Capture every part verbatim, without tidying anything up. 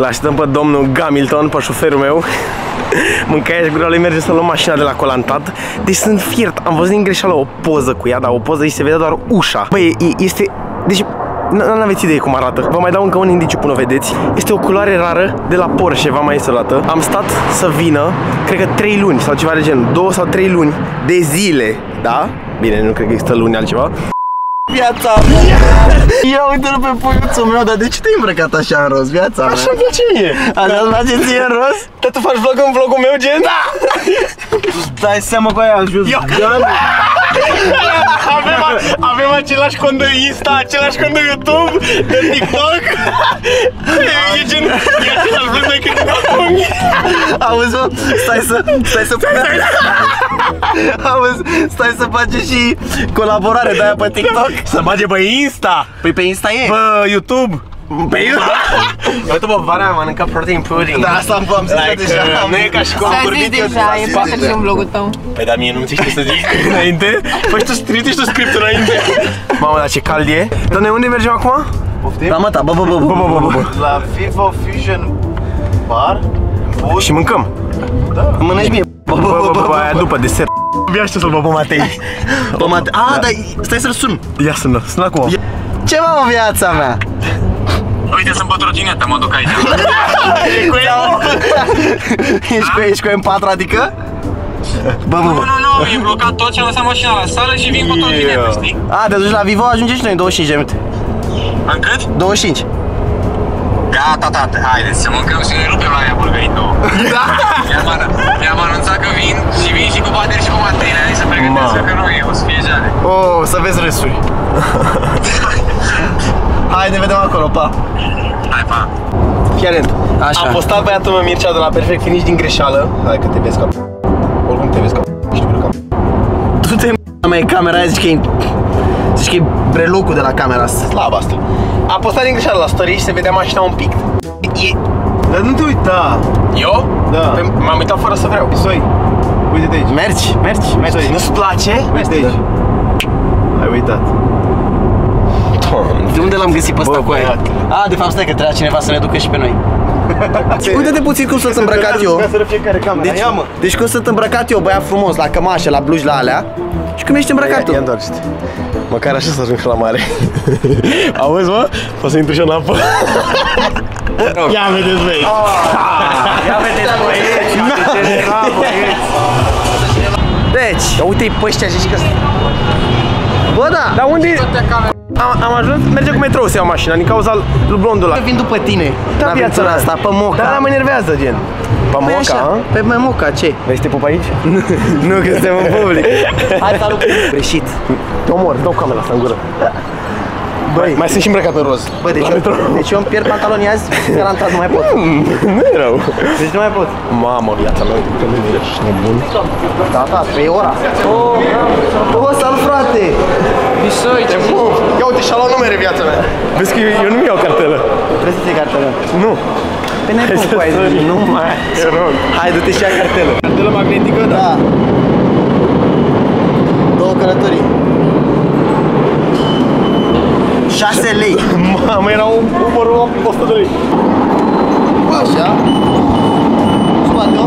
L-așteptăm pe domnul Gamilton, pe șoferul meu. Mâncăia și gura lui, merge să luăm mașina de la colantat. Deci sunt fiert, am văzut din greșeală o poză cu ea, dar o poză și se vede doar ușa. Băi, este... Deci... N-aveți idee cum arată. Vă mai dau încă un indiciu până o vedeți. Este o culoare rară de la Porsche, v-am mai zis o dată. Am stat să vină, cred că trei luni sau ceva de genul, două sau trei luni de zile, da? Bine, nu cred că există luni altceva. Viața mea! Ia uite-l pe puiuțul meu, dar de ce te-ai îmbrăcat așa în roz, viața mea? Așa-mi place mie. Așa îți place ție în roz? Dar tu faci vlog în vlogul meu, gen? Da! Dai seama cu aia, jos. Avem, avem același cont de Insta, același cont de YouTube, de TikTok. E gen, e același vlog de când acum. Auzi, mă, stai să, stai să Auzi, stai să face și colaborare de aia pe TikTok. Să bage pe Insta. Păi pe Insta e? Pe YouTube. Pe YouTube? Uite bă, vara am mănâncat protein pudding. Da, asta am am zis deja. Nu e ca și cum am vorbit eu. deja, e poate și în vlogul tău. Păi dar mie nu-mi știi să zic înainte. Păi tu scriești tu scriptul înainte. Mamă, dar ce cald e. Doamne, unde mergem acum? La măta, bă, bă, bă, bă, bă, bă. La Vivo Fusion Bar. Și mâncăm. Da. Mănânci mie. Bă, bă, bă, bă, bă, aia după desert. Abia aștept să-l bă pe Matei. Pe Matei. Ah, dar stai să-l sun. Ia sună, sună acum. Ce mă, viața mea? Uite, sunt pe trotinetă, mă duc aici. Ești cu M patru, adică? Bă, bă, bă. Nu, nu, nu, e blocat tot și am lăsat mașina la sală și vin cu trotinetă, știi? A, te duci la Vivo, ajungem și noi în douăzeci și cinci de minute. În cât? douăzeci și cinci. Gata, tată, haideți să mâncăm și ne rupem la aia bulgării două. Da! Mi-am anunțat că vin și vin și cu bateri și cu Matei, ne-a zis să pregătească că nu e, o să fie jale. Oh, să vezi râsuri. Hai, ne vedem acolo, pa! Hai, pa! Fii atent. Așa. Am postat băiatul meu Mircea de la Perfect Finish din greșeală. Hai că te vezi ca... Oricum te vezi ca... Știu că... Du-te în mea, e camera aia, zici că e... Zici că e brelucul de la camera asta. Slab asta. Am postat din greșeală la story și se vedea mașina un pic. E... Dar nu te uita. Eu? Da. M-am uitat fără să vreau. Soi, uite de aici. Mergi, mergi, mergi. Nu-ți place? Uite de aici. Ai uitat. De unde l-am găsit pe ăsta cu aia? A, de fapt stai că trebuia cineva să ne ducă și pe noi. Uite-te puțin cum sunt îmbrăcat eu. Deci, deci cum sunt îmbrăcat eu, băiat frumos, la cămașă, la blugi, la alea. Și cum ești îmbrăcat tu? Ia întoarce-te. Măcar așa să ajung la mare. Auzi, mă? Poți să intru și în apă? Ia vedeți, băi! Ia vedeți, băieți! Ia vedeți, Deci, uite-i pe ăștia, zici că... Bă, da! Dar unde... Am, am ajuns, merge cu metrou să iau mașina, din cauza lui blondul ăla. Vin după tine, da, la viața asta, pe Moca. Dar mă enervează, gen. Pe Moca, a? Pe Moca, ce? Vrei să te pup aici? Nu, că suntem în public. Hai, salut! Greșit. Te omor, dau camera asta în gură. Băi, mai sunt și îmbrăcat în roz. Bă, deci, eu, deci eu îmi pierd pantalonii azi, garantat nu mai pot. Nu e rău. Deci nu mai pot. Mamă, viața mea, uite că nu ești nebun. Da, da, pe ora. Oh, oh, salut, frate! Bisoi, ce bun! Ia uite, și-a luat numere viața mea. Vezi că eu nu-mi iau cartelă. Vrei să-ți iei cartelă? Nu. Pe nebun cu aia, nu mai. Te rog. Hai, du-te și ia cartelă. Cartelă magnetică? Da. Două călătorii. șase lei. Mamă, era un numărul o sută de lei. Așa. Spate-o.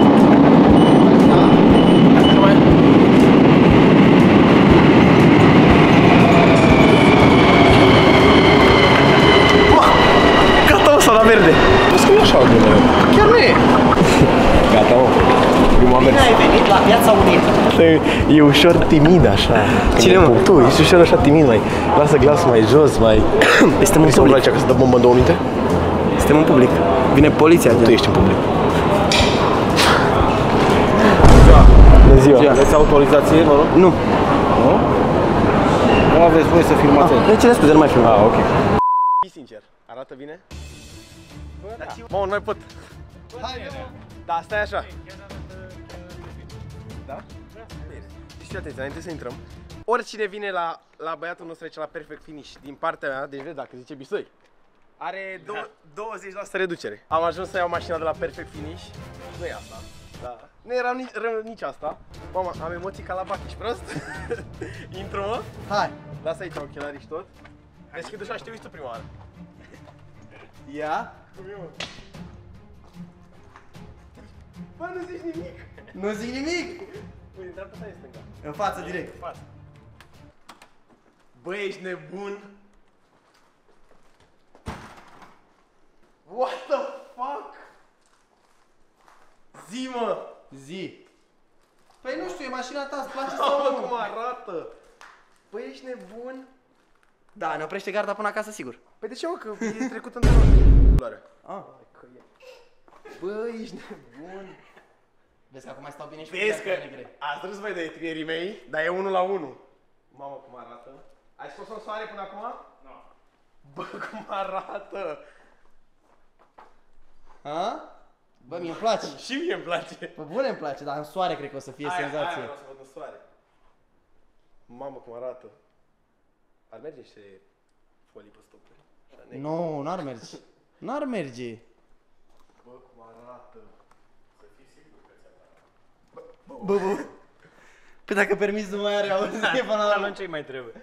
Gata, mă, s-a la verde. Vezi că nu e așa de mereu. Chiar nu e. Gata, mă. Bine ai venit la Piața Unită. E ușor timid așa. Cine, mă? Tu, ești ușor așa timid, mai lasă glasul mai jos, mai... Suntem în public. Că să dă bombă în două minute? Suntem în public. Vine poliția. Tu ești în public. Bună ziua. Aveți autorizație, mă rog? Nu. Nu? Nu aveți voie să filmați. De ce le scuze, nu mai filmăm. Ah, ok. Fii sincer, arată bine? Mă, nu mai pot. Da, stai așa. Da? Deci fii atenție, înainte să intrăm. Oricine vine la, la băiatul nostru aici la Perfect Finish din partea mea, deci vezi dacă zice Bisoi, are douăzeci la sută reducere. Am ajuns să iau mașina de la Perfect Finish. Nu e asta. Da. Nu era nici, nici asta. Mama, am emoții ca la bac, ești prost? Intru, mă? Hai. Lasă aici ochelarii și tot. Deschid ușa și te uiți tu prima oară. Ia. Cum e, mă? Bă, nu zici nimic! Nu zic nimic! Păi, din dreapta ta e stânga. În față, direct. În față. Bă, ești nebun? What the fuck? Zi, mă! Zi. Păi nu știu, e mașina ta, îți place Sau sau mă, nu? cum arată? Bă, ești nebun? Da, ne oprește garda până acasă, sigur. Păi de ce, mă, că e trecut într-o culoare? Ah. Bă, ești nebun? Vezi că acum mai stau bine și cu Vezi că geacurile negre. ați râs voi de tinerii mei, dar e unul la unul. Mamă, cum arată. Ai scos-o în soare până acum? Nu. Bă, cum arată. Ha? Bă, mie îmi place. Și mie îmi place. Bă, bune îmi place, dar în soare cred că o să fie Aia, senzație. aia vreau să văd în soare. Mamă, cum arată. Ar merge niște folii pe stopuri. Așa, negru. Nu, n-ar merge. N-ar merge. Bă, cum arată. Să fii sigur că ți-a dat. Bă, bă. Păi dacă permis nu mai are auzie până la Atunci ce mai trebuie?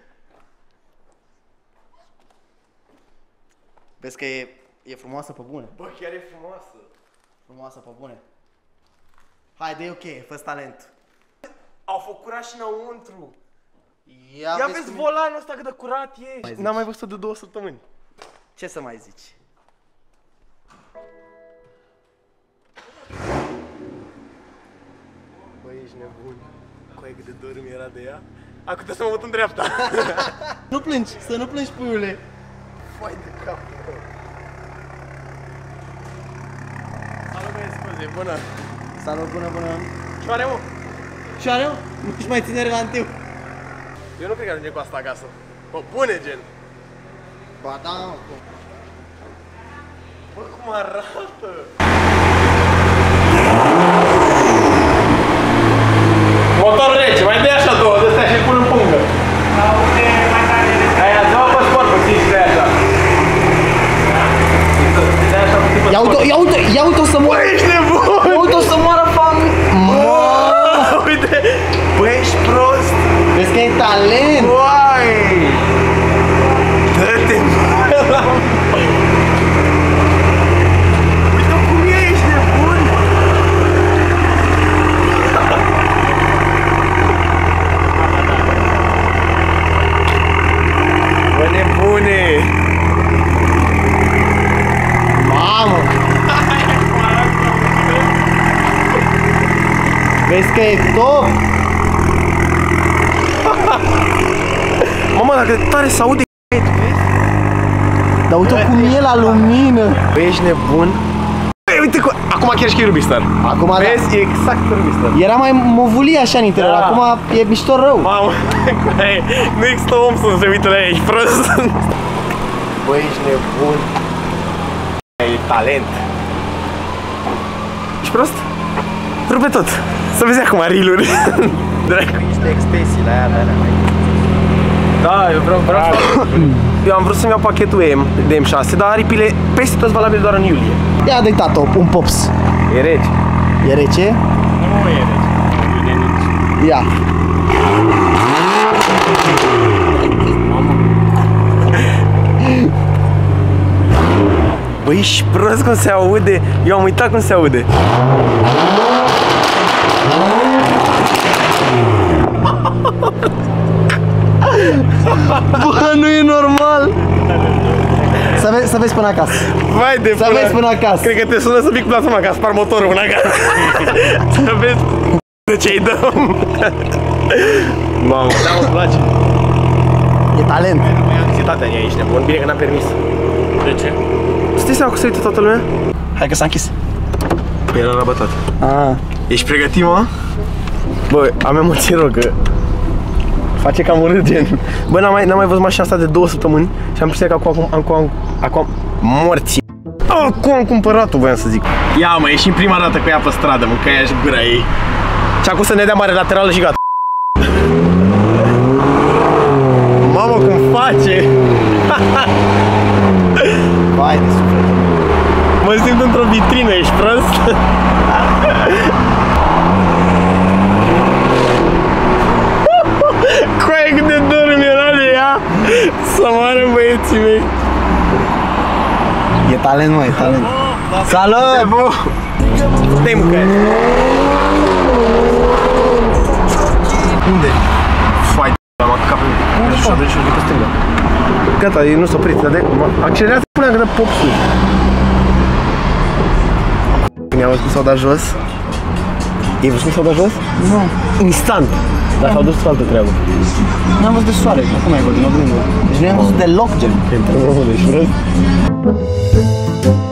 Vezi că e, e frumoasă pe bune. Bă, chiar e frumoasă. Frumoasă pe bune. Haide, e ok, fă-ți talent. Au făcut curat și înăuntru. Ia, Ia vezi vezi cum- volanul ăsta cât de curat e. Mai zici. N-am mai văzut de două săptămâni. Ce să mai zici? Bă, ești nebun. Coaie cât de dor mi era de ea. Acum trebuie să mă mut în dreapta. Nu plângi, să nu plângi, puiule. Foai de cap. Salut, băieți, scuze, bună. Salut, bună, bună. Ce are, mă? Și are, nu-și mai ține relantiu. Eu nu cred că ajungem cu asta acasă. Bă, bune, gen. Ba da, mă. Bă, cum arată. Motorul rece, mai dai așa două, de-astea și pun în pungă. Aia, dă-o pe sport, pe cinci de așa. Ia uite-o, ia uite-o, ia uite-o să moară. Bă, ești nebun! Ia uite-o să moară, fam. Mă! Uite! Bă, ești prost! Vezi că e talent. Uai! Dă-te, mă, la... Uite cum e, ești nebun! Bă, nebune! Mamă! Vezi că e top? Mama, dacă tare se aude, tu vezi? Dar uite cum e la lumină. Bă, ești nebun? Băi, uite, cu... acum chiar și că e Rubistar. Acum Vezi? E exact Rubistar. da. Era mai movulie așa în interior, Da. acum e mișto rău. Mamă, băi, nu există om să nu se uită la ea, ești prost. Bă, ești nebun. E talent. Ești prost? Rupe tot. Să vezi acum reel-uri. Dracu. Niște extensii la ea, la alea. Da, eu vreau, vreau să... Eu am vrut să-mi iau pachetul M de M șase, dar aripile peste tot valabile doar în iulie. Ia de tată, un pops. E rece. E rece? Nu e rece. Ia. Băi, ești prost cum se aude. Eu am uitat cum se aude. Bă, nu e normal. Să, ve să vezi până acasă. Vai de Să vezi până acasă. Cred că te sună să fii cu plasma ca spar motorul până acasă. Să vezi de ce-i dăm. Mamă, da, îmi place. E talent. Mai anxietatea în ea, ești nebun. Bine că n-am permis. De ce? Stai seama că se uită toată lumea? Hai că s-a închis. Păi era rabatat. Ah. Ești pregătit, mă? Bă, am emoții rău că face cam urât, gen. Bă, n-am mai, n-am mai văzut mașina asta de două săptămâni și am prins că acum, acum, acum, acum, morții. Acum am cumpărat-o, voiam să zic. Ia, mă, ieșim prima dată cu ea pe stradă, mâncai și gura ei. Și acum să ne dea mare laterală și gata. Mamă, cum face! Vai de suflet. Mă simt într-o vitrină, ești prost? Coaie cât de dor mi era de ea să moară băieții mei. E talent, mă, e talent. Salut! Dă-i mâncare. Unde? Fai de am acabat pe și-o de și-o pe stânga. Gata, e nu s-a oprit, dar de... Accelerează până că dă popsul. Când i-am văzut cum s-au dat jos. Ei văzut cum s-au dat jos? Nu. Instant. Dar s-au dus pe altă treabă. N-am văzut de soare, acum ai văzut din oglindă. Deci nu am văzut deloc, gen. Intrăm în urmă de șură.